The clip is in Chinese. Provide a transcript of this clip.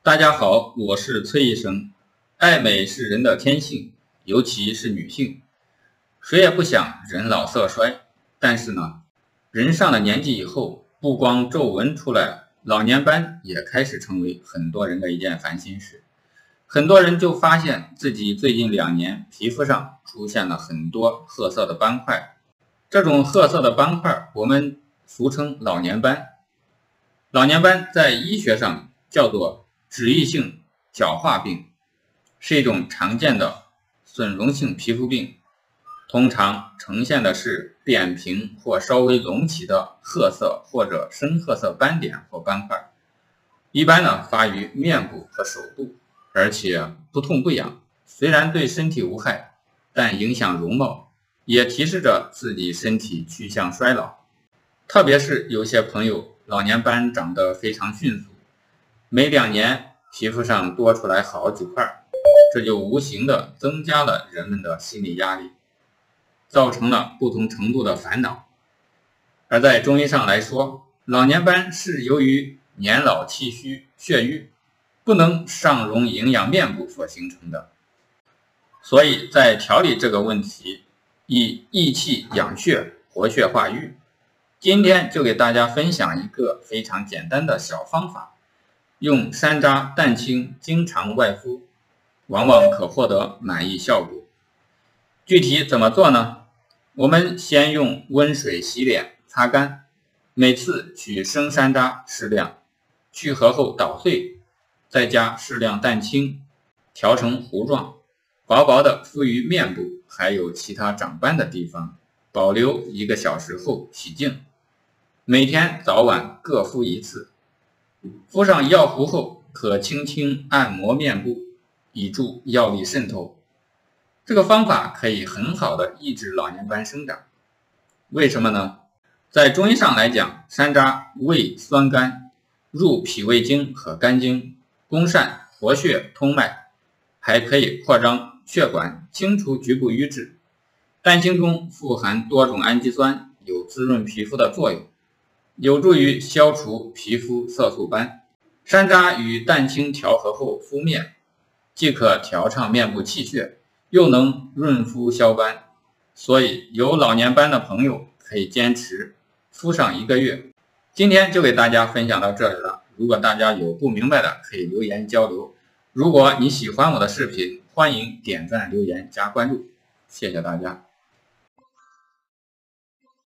大家好，我是崔医生。爱美是人的天性，尤其是女性。谁也不想人老色衰，但是呢，人上了年纪以后，不光皱纹出来了，老年斑也开始成为很多人的一件烦心事。很多人就发现自己最近2年皮肤上出现了很多褐色的斑块，这种褐色的斑块我们俗称老年斑。老年斑在医学上叫做脂溢性角化病，是一种常见的损容性皮肤病，通常呈现的是扁平或稍微隆起的褐色或者深褐色斑点或斑块，一般呢发于面部和手部，而且不痛不痒，虽然对身体无害，但影响容貌，也提示着自己身体趋向衰老。特别是有些朋友老年斑长得非常迅速，每2年皮肤上多出来好几块，这就无形地增加了人们的心理压力，造成了不同程度的烦恼。而在中医上来说，老年斑是由于年老气虚血瘀不能上容营养面部所形成的，所以在调理这个问题，以益气养血，活血化瘀。今天就给大家分享一个非常简单的小方法，用山楂、蛋清经常外敷，往往可获得满意效果。具体怎么做呢？我们先用温水洗脸擦干，每次取生山楂适量，去核后捣碎，再加适量蛋清，调成糊状，薄薄的敷于面部还有其他长斑的地方，保留1个小时后洗净。每天早晚各敷1次，敷上药糊后，可轻轻按摩面部，以助药力渗透。这个方法可以很好的抑制老年斑生长。为什么呢？在中医上来讲，山楂味酸甘，入脾胃经和肝经，攻善活血通脉，还可以扩张血管，清除局部瘀滞。蛋清中富含多种氨基酸，有滋润皮肤的作用，有助于消除皮肤色素斑。山楂与蛋清调和后敷面，既可调畅面部气血，又能润肤消斑，所以有老年斑的朋友可以坚持敷上1个月。今天就给大家分享到这里了，如果大家有不明白的，可以留言交流。如果你喜欢我的视频，欢迎点赞、留言、加关注，谢谢大家。